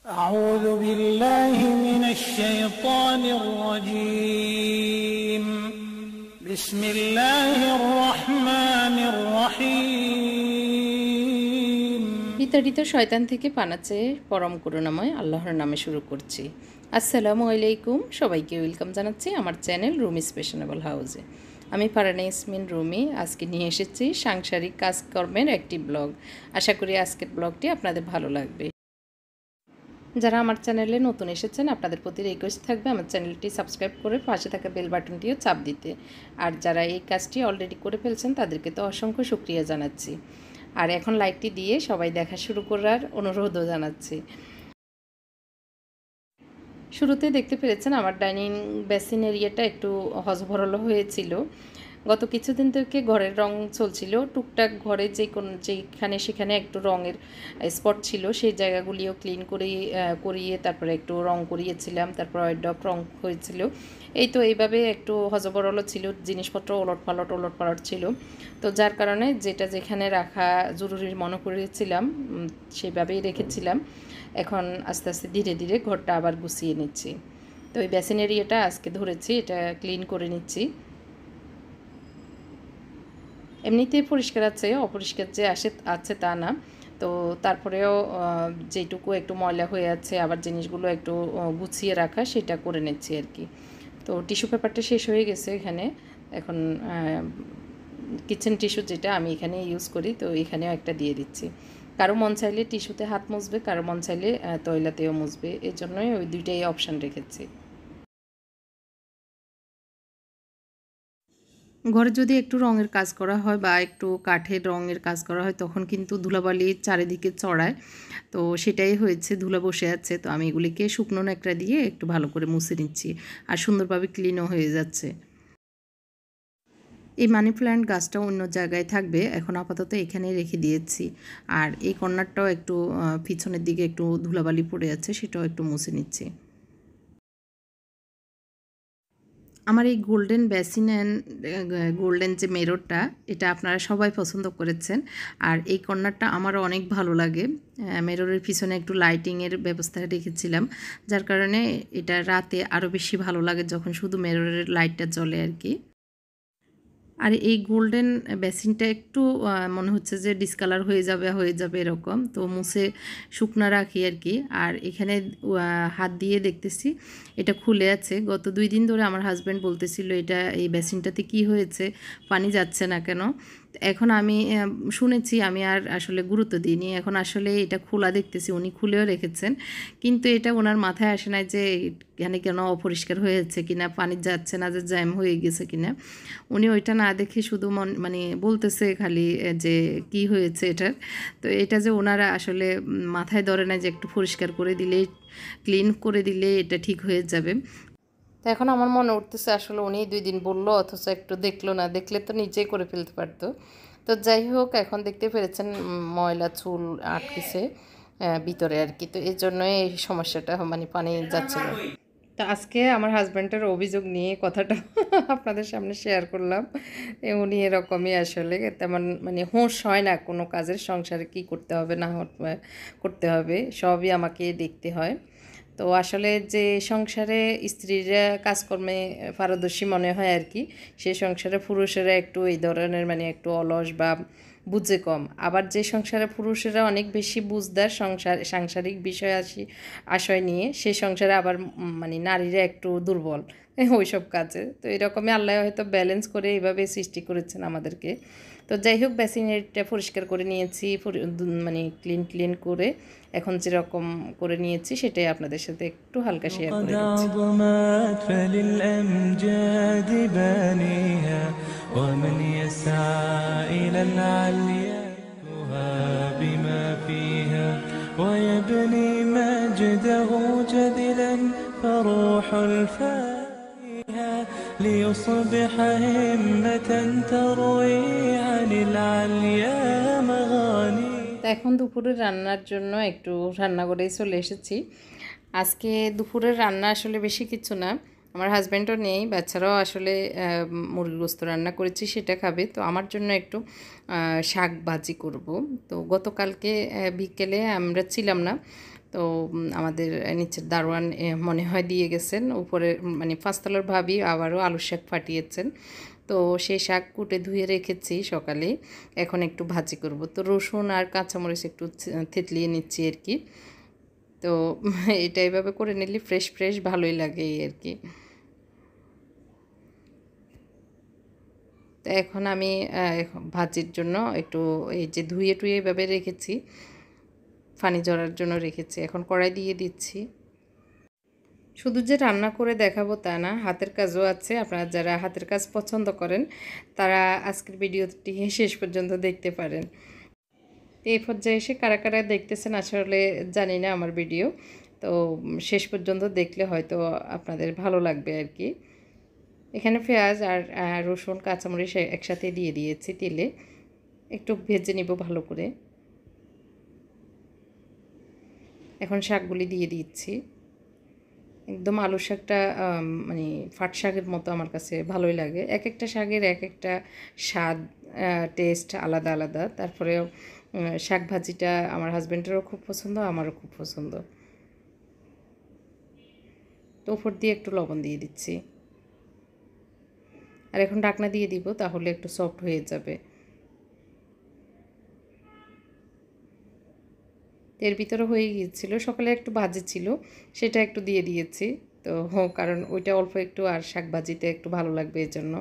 أعوذ بالله من الشيطان الرجيم بسم الله الرحمن الرحيم বিতাড়িত শয়তান থেকে পানা চেয়ে পরম করুণাময় আল্লাহর নামে শুরু করছি। আসসালামু আলাইকুম, সবাইকে ওয়েলকাম জানাচ্ছি আমার চ্যানেল রুমিস ফ্যাশনেবল হাউসে। আমি ফারহানা ইয়াসমিন রুমি আজকে নিয়ে এসেছি সাংসারিক কাজকর্মের একটি ব্লগ। আশা করি আজকের ব্লগটি আপনাদের ভালো লাগবে। যারা আমার চ্যানেলে নতুন এসেছেন আপনাদের প্রতি রিকোয়েস্ট থাকবে আমার চ্যানেলটি সাবস্ক্রাইব করে পাশে থাকা বেল বাটনটিও চাপ দিতে। আর যারা এই কাজটি অলরেডি করে ফেলছেন তাদেরকে তো অসংখ্য শুকরিয়া জানাচ্ছি। আর এখন লাইকটি দিয়ে সবাই দেখা শুরু করার অনুরোধও জানাচ্ছি। শুরুতে দেখতে পেরেছেন আমার ডাইনিং বেসিন এরিয়াটা একটু হজবরল হয়েছিল। গত কিছুদিন থেকে ঘরের রং চলছিল, টুকটাক ঘরে যেখানে সেখানে একটু রঙের স্পট ছিল সেই জায়গাগুলিও ক্লিন করিয়ে তারপরে একটু রং করিয়েছিলাম, তারপর ওয়ার্ড্রপ রং হয়েছিল। এই তো এইভাবে একটু হজবরল ছিল, জিনিসপত্র ওলটপালট ছিল। তো যার কারণে যেটা যেখানে রাখা জরুরি মনে করেছিলাম সেইভাবেই রেখেছিলাম। এখন আস্তে আস্তে ধীরে ধীরে ঘরটা আবার গুছিয়ে নিচ্ছি। তো এই বেসিন এরিয়াটা আজকে ধরেছি, এটা ক্লিন করে নিচ্ছি। এমনিতে পরিষ্কার আছে, অপরিষ্কার যে আছে তা না। তো তারপরেও যেটুকু একটু ময়লা হয়ে আছে আবার জিনিসগুলো একটু গুছিয়ে রাখা সেটা করে নিচ্ছি আর কি। তো টিস্যু পেপারটা শেষ হয়ে গেছে এখানে। এখন কিচেন টিস্যু যেটা আমি এখানে ইউজ করি, তো এখানেও একটা দিয়ে দিচ্ছি। কারো মন চাইলে টিস্যুতে হাত মুছবে, কারো মন চাইলে তয়লাতেও মুছবে, এর জন্যই ওই দুইটাই অপশান রেখেছি। ঘরে যদি একটু রঙের কাজ করা হয় বা একটু কাঠের রঙের কাজ করা হয় তখন কিন্তু ধুলাবালি চারিদিকে চড়ায়। তো সেটাই হয়েছে, ধুলা বসে আছে। তো আমি এগুলিকে শুকনো ন্যাকড়া দিয়ে একটু ভালো করে মুছে নিচ্ছি আর সুন্দরভাবে ক্লিনও হয়ে যাচ্ছে। এই মানি প্ল্যান্ট গাছটা অন্য জায়গায় থাকবে, এখন আপাতত এখানেই রেখে দিয়েছি। আর এই কর্নারটাও একটু পিছনের দিকে একটু ধুলাবালি পড়ে আছে, সেটাও একটু মুছে নিচ্ছি। আমার এই গোল্ডেন বেসিন অ্যান্ড গোল্ডেন যে মেররটা, এটা আপনারা সবাই পছন্দ করেছেন। আর এই কর্নারটা আমারও অনেক ভালো লাগে। মেররের পিছনে একটু লাইটিংয়ের ব্যবস্থা রেখেছিলাম, যার কারণে এটা রাতে আরও বেশি ভালো লাগে যখন শুধু মেররের লাইটটা জ্বলে আর কি। আর এই গোল্ডেন বেসিনটা একটু মনে হচ্ছে যে ডিসকালার হয়ে যাবে এরকম, তো মুছে শুকনা রাখি আর কি। আর এখানে হাত দিয়ে দেখতেছি এটা খুলে আছে। গত 2 দিন ধরে আমার হাজব্যান্ড বলতেছিল এটা এই বেসিনটাতে কি হয়েছে, পানি যাচ্ছে না কেন। এখন আমি শুনেছি, আমি আর আসলে গুরুত্ব দিইনি। এখন আসলে এটা খোলা দেখতেছি, উনি খুলেও রেখেছেন, কিন্তু এটা ওনার মাথায় আসে না যে এখানে কেন অপরিষ্কার হয়েছে কিনা, পানি যাচ্ছে না, যে জ্যাম হয়ে গেছে কিনা। উনি ওইটা না দেখে শুধু মানে বলতেছে খালি যে কি হয়েছে এটার। তো এটা যে ওনারা আসলে মাথায় ধরে না যে একটু পরিষ্কার করে দিলেই, ক্লিন করে দিলে এটা ঠিক হয়ে যাবে। তো এখন আমার মনে উঠতেছে আসলে উনি 2 দিন বললো অথচ একটু দেখলো না, দেখলে তো নিজেই করে ফেলতে পারতো। তো যাই হোক, এখন দেখতে পেরেছেন ময়লা চুল আটকেছে ভিতরে আর কি। তো এর জন্যই এই সমস্যাটা, মানে পানি যাচ্ছিল। তো আজকে আমার হাজব্যান্ডের অভিযোগ নিয়ে কথাটা আপনাদের সামনে শেয়ার করলাম। উনি এরকমই আসলে, তেমন মানে হুঁশ হয় না কোনো কাজের, সংসারে কি করতে হবে না করতে হবে সবই আমাকে দেখতে হয়। তো আসলে যে সংসারে স্ত্রীরা কাজকর্মে পারদর্শী মনে হয় আর কি, সে সংসারে পুরুষেরা একটু এই ধরনের মানে একটু অলস বা বুঝে কম। আবার যে সংসারে পুরুষেরা অনেক বেশি বুঝদার সাংসারিক বিষয় আশয় নিয়ে, সে সংসারে আবার মানে নারীরা একটু দুর্বল ওই সব কাজে। তো এরকমই আল্লাহ হয়তো ব্যালেন্স করে এইভাবে সৃষ্টি করেছেন আমাদেরকে। তো যাই হোক, বেসিনটা পরিষ্কার করে নিয়েছি, মানে ক্লিন করে এখন যেরকম করে নিয়েছি সেটাই আপনাদের সাথে একটু হালকা শেয়ার করে দিচ্ছি। ومن يسعى إلى العليا بما فيها ويبني مجده جدلا فروح الفاتحة ليصبح همة تروي عن العليا مغاني। এখন দুপুরের রান্নার জন্য একটু রান্না করেই চলে এসেছি। আজকে দুপুরের রান্না আসলে বেশি কিছু না, আমার হাজব্যান্ডও নেই, বাচ্চারাও আসলে মুরগির গোস্ত রান্না করেছি সেটা খাবে। তো আমার জন্য একটু শাক ভাজি করব। তো গতকালকে বিকেলে আমরা ছিলাম না, তো আমাদের নিচের দারোয়ান মনে হয় দিয়ে গেছেন, উপরে মানে 5 তলার ভাবি আবারও আলুর শাক পাঠিয়েছেন। তো সেই শাক কুটে ধুয়ে রেখেছি সকালে, এখন একটু ভাজি করব। তো রসুন আর কাঁচামরিচ একটু থেতলিয়ে নিচ্ছি আর কি। তো এটা এভাবে করে নিলে ফ্রেশ ফ্রেশ ভালোই লাগে এই আর কি। তো এখন আমি ভাজির জন্য একটু এই যে ধুয়ে টুয়ে এভাবে রেখেছি, পানি ঝরার জন্য রেখেছি, এখন কড়াই দিয়ে দিচ্ছি। শুধু যে রান্না করে দেখাবো তা না, হাতের কাজও আছে। আপনারা যারা হাতের কাজ পছন্দ করেন তারা আজকের ভিডিওটি শেষ পর্যন্ত দেখতে পারেন। এই পর্যায়ে এসে কারা কারা দেখতেছেন আসলে জানি না আমার ভিডিও, তো শেষ পর্যন্ত দেখলে হয়তো আপনাদের ভালো লাগবে আর কি। এখানে পেঁয়াজ আর রসুন কাঁচামরিচ একসাথে দিয়ে দিয়েছি তেলে, একটু ভেজে নিব ভালো করে। এখন শাকগুলি দিয়ে দিচ্ছি। একদম আলু শাকটা মানে ফাট শাকের মতো আমার কাছে ভালোই লাগে। এক একটা শাকের এক একটা স্বাদ, টেস্ট আলাদা আলাদা। তারপরেও শাক ভাজিটা আমার হাজব্যান্ডেরও খুব পছন্দ, আমারও খুব পছন্দ। তো উপর দিয়ে একটু লবণ দিয়ে দিচ্ছি, আর এখন ঢাকনা দিয়ে দিব, তাহলে একটু সফট হয়ে যাবে। এর ভিতরে হয়ে গিয়েছিল, সকালে একটু ভাজি ছিল সেটা একটু দিয়ে দিয়েছি। তো কারণ ওইটা অল্প একটু, আর শাক ভাজিতে একটু ভালো লাগবে এই জন্য।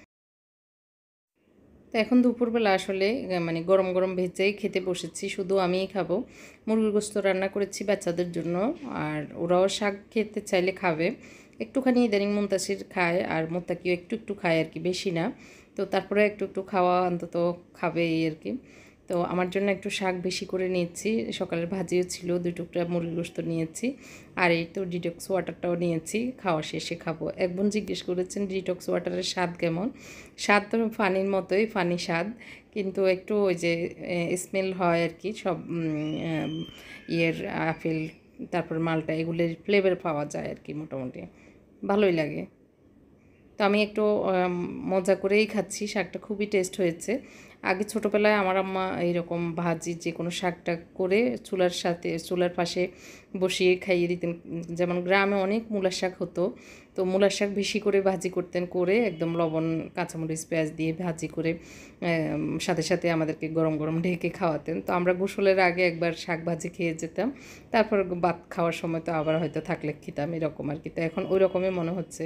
তো এখন দুপুরবেলা আসলে মানে গরম গরম ভেজেই খেতে বসেছি, শুধু আমিই খাবো। মুরগির গোস্ত রান্না করেছি বাচ্চাদের জন্য, আর ওরাও শাক খেতে চাইলে খাবে। একটুখানি ইদানিং মুনতাসির খায়, আর মোত্তাকিও একটু একটু খায় আর কি, বেশি না। তো তারপরে একটু একটু খাওয়া অন্তত খাবে এই আর কি। তো আমার জন্য একটু শাক বেশি করে নিয়েছি, সকালের ভাজিও ছিল, 2 টুকরা মুরগির গোস্ত নিয়েছি, আর এই তো ডিটক্স ওয়াটারটাও নিয়েছি, খাওয়া শেষে খাবো। এক বোন জিজ্ঞেস করেছেন ডিটক্স ওয়াটারের স্বাদ কেমন। স্বাদ তো পানির মতোই, পানি স্বাদ, কিন্তু একটু ওই যে স্মেল হয় আর কি, সব ইয়ের আপেল তারপর মালটা এগুলোর ফ্লেভার পাওয়া যায় আর কি, মোটামুটি ভালোই লাগে। তো আমি একটু মজা করেই খাচ্ছি, শাকটা খুবই টেস্ট হয়েছে। আগে ছোটোবেলায় আমার আম্মা এইরকম ভাজি যে কোনো শাকটা করে চুলার পাশে বসিয়ে খাইয়ে দিতেন। যেমন গ্রামে অনেক মূলার শাক হতো, তো মূলার শাক বেশি করে ভাজি করতেন, করে একদম লবণ কাঁচামরিচ পেঁয়াজ দিয়ে ভাজি করে সাথে সাথে আমাদেরকে গরম গরম ঢেকে খাওয়াতেন। তো আমরা গোসলের আগে একবার শাক ভাজি খেয়ে যেতাম, তারপর ভাত খাওয়ার সময় তো আবার হয়তো থাকলে খেতাম, এরকম আর কি। তো এখন ওই রকমই মনে হচ্ছে।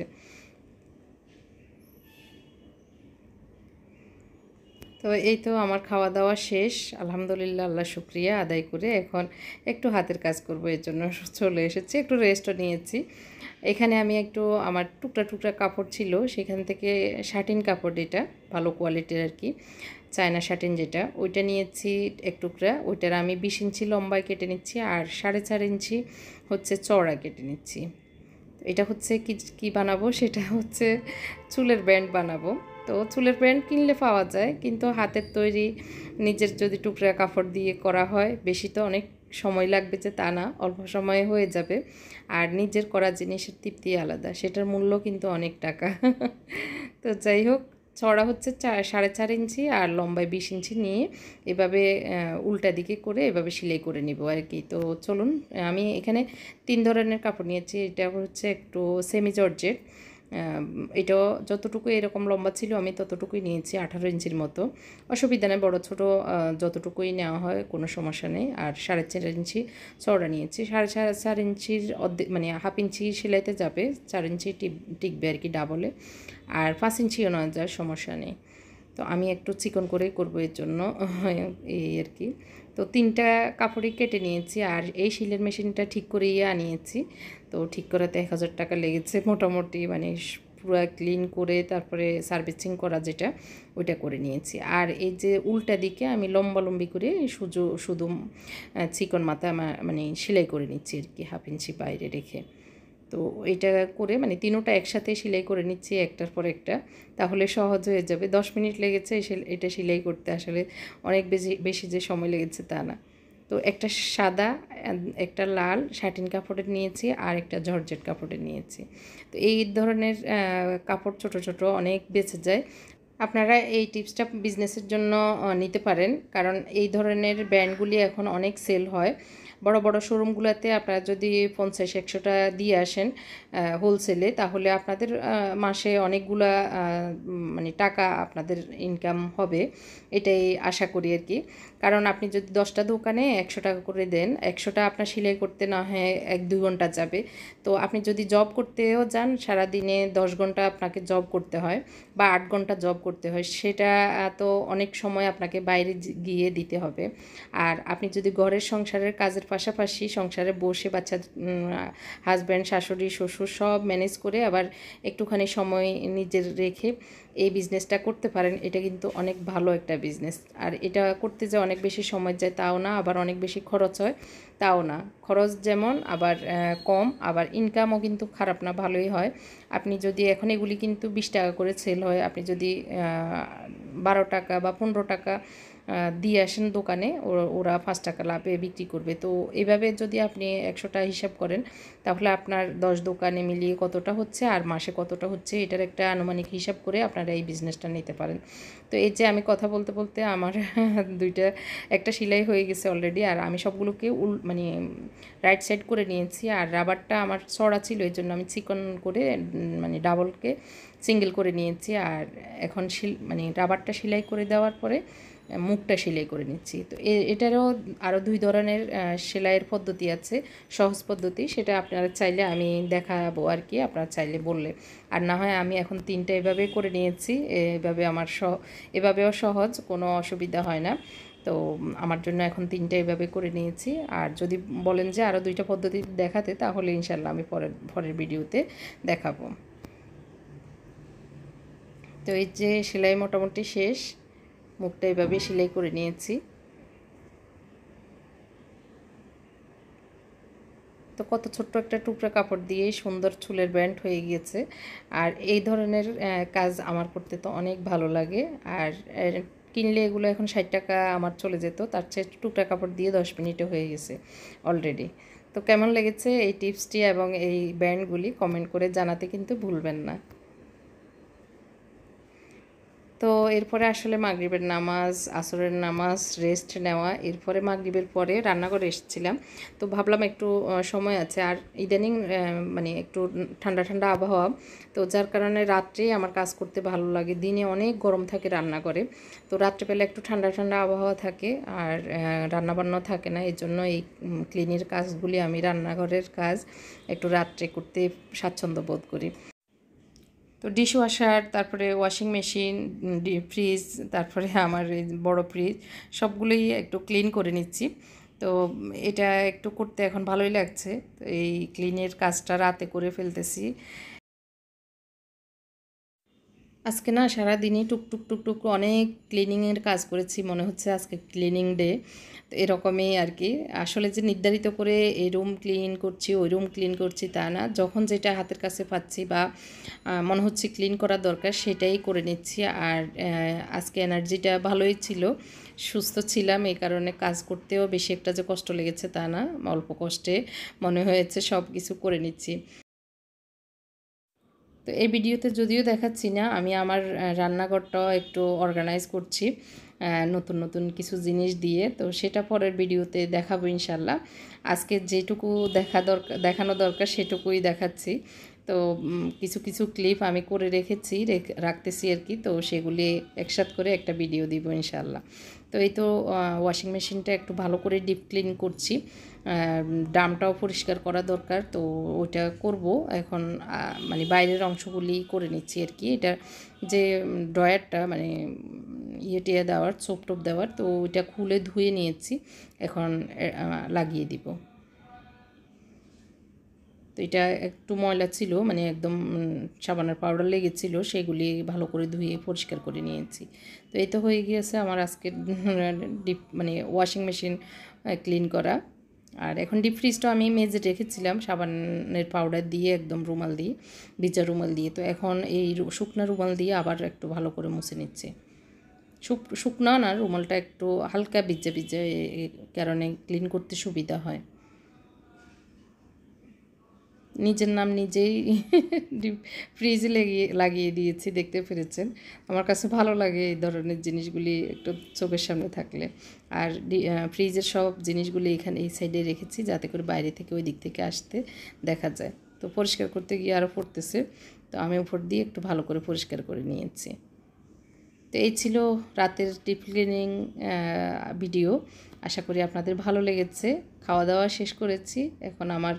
তো এই তো আমার খাওয়া দাওয়া শেষ, আলহামদুলিল্লাহ, আল্লাহ শুক্রিয়া আদায় করে এখন একটু হাতের কাজ করব, এর জন্য চলে এসেছি, একটু রেস্টও নিয়েছি। এখানে আমি একটু আমার টুকরা টুকরা কাপড় ছিল, সেখান থেকে শাটিন কাপড়, এটা ভালো কোয়ালিটির আর কি, চায়না শাটিন যেটা, ওইটা নিয়েছি এক টুকরা। ওইটার আমি 20 ইঞ্চি লম্বায় কেটে নিচ্ছি, আর 4.5 ইঞ্চি হচ্ছে চওড়া কেটে নিচ্ছি। এটা হচ্ছে কি বানাবো, সেটা হচ্ছে চুলের ব্যান্ড বানাবো। তো চুলের ব্যান্ড কিনলে পাওয়া যায়, কিন্তু হাতের তৈরি নিজের যদি টুকরা কাপড় দিয়ে করা হয়, বেশি তো অনেক সময় লাগবে যে তা না, অল্প সময়ে হয়ে যাবে। আর নিজের করা জিনিসের তৃপ্তি আলাদা, সেটার মূল্য কিন্তু অনেক টাকা। তো যাই হোক, চড়া হচ্ছে 4.5 ইঞ্চি আর লম্বায় 20 ইঞ্চি নিয়ে এভাবে উল্টা দিকে করে এভাবে সেলাই করে নিব আর কি। তো চলুন, আমি এখানে 3 ধরনের কাপড় নিয়েছি। এটা হচ্ছে একটু সেমি জর্জেট, এটাও যতটুকু এরকম লম্বা ছিল আমি ততটুকুই নিয়েছি, 18 ইঞ্চির মতো। অসুবিধা নেই, বড়ো ছোটো যতটুকুই নেওয়া হয় কোনো সমস্যা নেই। আর 4.5 ইঞ্চি চওড়া নিয়েছি, 4.5 ইঞ্চির অর্ধেক মানে হাফ ইঞ্চি সেলাইতে যাবে, 4 ইঞ্চি টিকবে আর কি ডাবলে, আর 5 ইঞ্চিও নেওয়া যায়, সমস্যা নেই। তো আমি একটু চিকন করেই করবো এর জন্য, এই আর কি। তো 3টা কাপড়ই কেটে নিয়েছি, আর এই সিলের মেশিনটা ঠিক করেই আনিয়েছি। তো ঠিক করাতে 1000 টাকা লেগেছে মোটামুটি, মানে পুরো ক্লিন করে তারপরে সার্ভিসিং করা যেটা, ওইটা করে নিয়েছি। আর এই যে উল্টা দিকে আমি লম্বি করে শুধু চিকন মাথা মানে সেলাই করে নিচ্ছি আর কি, হাফ ইঞ্চি বাইরে রেখে। তো এটা করে মানে 3টা একসাথে সেলাই করে নিচ্ছি, একটার পর একটা, তাহলে সহজ হয়ে যাবে। 10 মিনিট লেগেছে এটা সেলাই করতে, আসলে অনেক বেশি যে সময় লেগেছে তা না। তো একটা সাদা, একটা লাল শাটিন কাপড়ের নিয়েছি, আর একটা জর্জেট কাপড়ের নিয়েছি। তো এই ধরনের কাপড় ছোট ছোট অনেক বেঁচে যায়। আপনারা এই টিপসটা বিজনেসের জন্য নিতে পারেন, কারণ এই ধরনের ব্র্যান্ডগুলি এখন অনেক সেল হয়। বড় বড় শোরুমগুলোতে আপনারা যদি 50-100টা দিয়ে আসেন হোলসেলে, তাহলে আপনাদের মাসে অনেকগুলা মানে টাকা আপনাদের ইনকাম হবে, এটাই আশা করি আর কি। কারণ আপনি যদি 10টা দোকানে 100 টাকা করে দেন, 100টা আপনার সেলাই করতে না হয় 1-2 ঘন্টা যাবে। তো আপনি যদি জব করতেও যান, সারাদিনে 10 ঘন্টা আপনাকে জব করতে হয় বা 8 ঘন্টা জব করতে হয়, সেটা তো অনেক সময় আপনাকে বাইরে গিয়ে দিতে হবে। আর আপনি যদি ঘরের সংসারের কাজের পাশাপাশি সংসারে বসে বাচ্চা, হাজব্যান্ড, শাশুড়ি, শ্বশুর সব ম্যানেজ করে আবার একটুখানি সময় নিজের রেখে এই বিজনেসটা করতে পারেন, এটা কিন্তু অনেক ভালো একটা বিজনেস। আর এটা করতে যে অনেক বেশি সময় যায় তাও না, আবার অনেক বেশি খরচ হয় তাও না। খরচ যেমন আবার কম, আবার ইনকামও কিন্তু খারাপ না, ভালোই হয়। আপনি যদি এখন এগুলি কিন্তু 20 টাকা করে সেল হয়, আপনি যদি 12 টাকা বা 15 টাকা দিয়ে আসেন দোকানে, ওরা 5 টাকা লাভে বিক্রি করবে। তো এইভাবে যদি আপনি 100টা হিসাব করেন, তাহলে আপনার 10 দোকানে মিলিয়ে কতটা হচ্ছে আর মাসে কতটা হচ্ছে, এটার একটা আনুমানিক হিসাব করে আপনারা এই বিজনেসটা নিতে পারেন। তো এই যে আমি কথা বলতে বলতে আমার একটা সেলাই হয়ে গেছে অলরেডি, আর আমি সবগুলোকে মানে রাইট সাইড করে নিয়েছি। আর রাবারটা আমার চড়া ছিল, এই জন্য আমি চিকন করে মানে ডাবলকে সিঙ্গেল করে নিয়েছি। আর এখন মানে রাবারটা সেলাই করে দেওয়ার পরে মুখটা সেলাই করে নিচ্ছি। তো এটারও আরও 2 ধরনের সেলাইয়ের পদ্ধতি আছে, সহজ পদ্ধতি, সেটা আপনারা চাইলে আমি দেখাবো আর কি, আপনারা চাইলে বললে। আর না হয় আমি এখন 3টা এভাবে করে নিয়েছি, এভাবে আমার এভাবেও সহজ, কোনো অসুবিধা হয় না। তো আমার জন্য এখন 3টা এভাবে করে নিয়েছি। আর যদি বলেন যে আরও 2টা পদ্ধতি দেখাতে, তাহলে ইনশাল্লাহ আমি পরের ভিডিওতে দেখাবো। তো এই যে সেলাই মোটামুটি শেষ, মুখটা এভাবে সেলাই করে নিয়েছি। তো কত ছোট্ট একটা টুকরা কাপড় দিয়ে সুন্দর চুলের ব্যান্ড হয়ে গিয়েছে। আর এই ধরনের কাজ আমার করতে তো অনেক ভালো লাগে। আর কিনলে এগুলো এখন 60 টাকা আমার চলে যেত, তার চেয়ে টুকরা কাপড় দিয়ে 10 মিনিটে হয়ে গেছে অলরেডি। তো কেমন লেগেছে এই টিপসটি এবং এই ব্যান্ডগুলি কমেন্ট করে জানাতে কিন্তু ভুলবেন না। তো এরপরে আসলে মাগরিবের নামাজ, আসরের নামাজ, রেস্ট নেওয়া, এরপরে মাগরিবের পরে রান্নাঘরে এসেছিলাম। তো ভাবলাম একটু সময় আছে, আর ইদানিং মানে একটু ঠান্ডা ঠান্ডা আবহাওয়া, তো যার কারণে রাত্রেই আমার কাজ করতে ভালো লাগে। দিনে অনেক গরম থাকে রান্নাঘরে, তো রাত্রেবেলা একটু ঠান্ডা ঠান্ডা আবহাওয়া থাকে আর রান্নাবান্নাও থাকে না। এই জন্য এই ক্লিনের কাজগুলি, আমি রান্নাঘরের কাজ একটু রাত্রে করতে স্বাচ্ছন্দ্য বোধ করি। তো ডিশ ওয়াশার, তারপরে ওয়াশিং মেশিন, ফ্রিজ, তারপরে আমার এই বড় ফ্রিজ, সবগুলোই একটু ক্লিন করে নিচ্ছি। তো এটা একটু করতে এখন ভালোই লাগছে। তো এই ক্লিনের কাজটা রাতে করে ফেলতেছি। আজকে না সারাদিনই টুকটুক টুকটুক অনেক ক্লিনিংয়ের কাজ করেছি, মনে হচ্ছে আজকে ক্লিনিং ডে। তো এরকমই আর কি। আসলে যে নির্ধারিত করে এই রুম ক্লিন করছি, ওই রুম ক্লিন করছি তা না, যখন যেটা হাতের কাছে পাচ্ছি বা মনে হচ্ছে ক্লিন করা দরকার সেটাই করে নিচ্ছি। আর আজকে এনার্জিটা ভালোই ছিল, সুস্থ ছিলাম, এই কারণে কাজ করতেও বেশি একটা যে কষ্ট লেগেছে তা না, অল্প কষ্টে মনে হয়েছে সব কিছু করে নিচ্ছি। তো এই ভিডিওতে যদিও দেখাচ্ছি না, আমি আমার রান্নাঘরটাও একটু অর্গানাইজ করছি নতুন নতুন কিছু জিনিস দিয়ে, তো সেটা পরের ভিডিওতে দেখাবো ইনশাল্লাহ। আজকে যেটুকু দেখানো দরকার সেটুকুই দেখাচ্ছি। তো কিছু কিছু ক্লিপ আমি করে রাখতেছি আর কি, তো সেগুলি একসাথে করে একটা ভিডিও দিব ইনশাল্লাহ। তো এই তো ওয়াশিং মেশিনটা একটু ভালো করে ডিপ ক্লিন করছি, ড্রামটাও পরিষ্কার করা দরকার, তো ওইটা করব এখন। মানে বাইরের অংশগুলি করে নিচ্ছি আর কি। এটা যে ড্রয়ারটা মানে ইয়ে দেওয়ার, চোপ টোপ দেওয়ার, তো ওইটা খুলে ধুয়ে নিয়েছি, এখন লাগিয়ে দিব। তো এটা একটু ময়লা ছিল, মানে একদম সাবানের পাউডার লেগেছিলো, সেগুলি ভালো করে ধুয়ে পরিষ্কার করে নিয়েছি। তো এই তো হয়ে গিয়েছে আমার আজকের মানে ওয়াশিং মেশিন ক্লিন করা। আর এখন ডিপ ফ্রিজটা আমি মেজে রেখেছিলাম সাবানের পাউডার দিয়ে, একদম রুমাল দিয়ে, ভিজা রুমাল দিয়ে। তো এখন এই শুকনা রুমাল দিয়ে আবার একটু ভালো করে মুছে নিচ্ছে। শুকনা না, রুমালটা একটু হালকা ভিজে ভিজে, কারণে ক্লিন করতে সুবিধা হয়। নিজের নাম নিজেই ফ্রিজে লাগিয়ে দিয়েছি, দেখতে পেরেছেন। আমার কাছে ভালো লাগে এই ধরনের জিনিসগুলি একটু চোখের সামনে থাকলে। আর ফ্রিজের সব জিনিসগুলি এখানে এই সাইডে রেখেছি যাতে করে বাইরে থেকে ওই দিক থেকে আসতে দেখা যায়। তো পরিষ্কার করতে গিয়ে আরও পড়তেছে, তো আমি উপর দিয়ে একটু ভালো করে পরিষ্কার করে নিয়েছি। তো এই ছিল রাতের ডিপ ক্লিনিং ভিডিও। আশা করি আপনাদের ভালো লেগেছে। খাওয়া দাওয়া শেষ করেছি, এখন আমার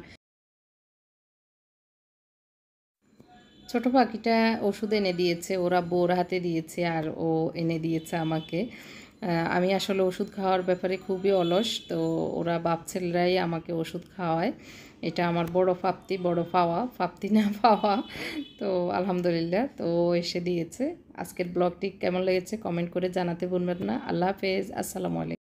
ছোট পাখিটা ওষুধ এনে দিয়েছে, ওরা বোর হাতে দিয়েছে আর ও এনে দিয়েছে আমাকে। আমি আসলে ওষুধ খাওয়ার ব্যাপারে খুবই অলস, তো ওরা বাপ ছেলেরাই আমাকে ওষুধ খাওয়ায়। এটা আমার বড় প্রাপ্তি, বড় পাওয়া, প্রাপ্তি না পাওয়া। তো আলহামদুলিল্লাহ, তো এসে দিয়েছে। আজকের ব্লগটি কেমন লেগেছে কমেন্ট করে জানাতে ভুলবেন না। আল্লাহ হাফেজ, আসসালামু আলাইকুম।